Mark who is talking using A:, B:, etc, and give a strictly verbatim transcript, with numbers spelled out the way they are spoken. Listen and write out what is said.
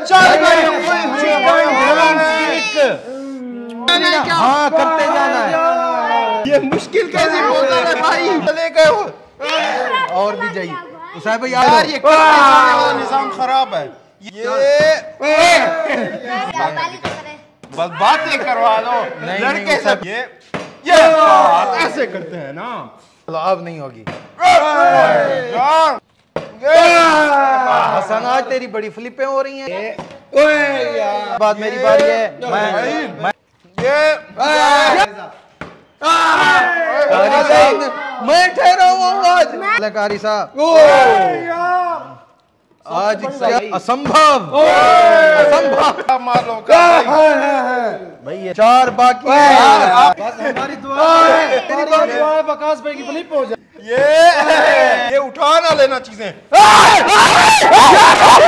A: चल हाँ करते जाना है। ये मुश्किल कैसे बोलता है भाई, चले गए हो और भी जाइए साहब भाई यार, ये निजाम खराब है। ये बस बातें करवा लो लड़के सब, ये ये ऐसे करते हैं ना। चलो अब नहीं होगी हसन, आज तेरी बड़ी फ्लिपें हो रही हैं। बाद मेरी बारी है, मैं मैं मैं ठहरा हूँ आज कारी साहब। आज असंभव असंभव मारो भैया, चार बाकी है। बस हमारी दुआ है, तेरी दुआ है वकास भाई की फ्लिप हो जाए। ये ये उठा ना लेना चीजें।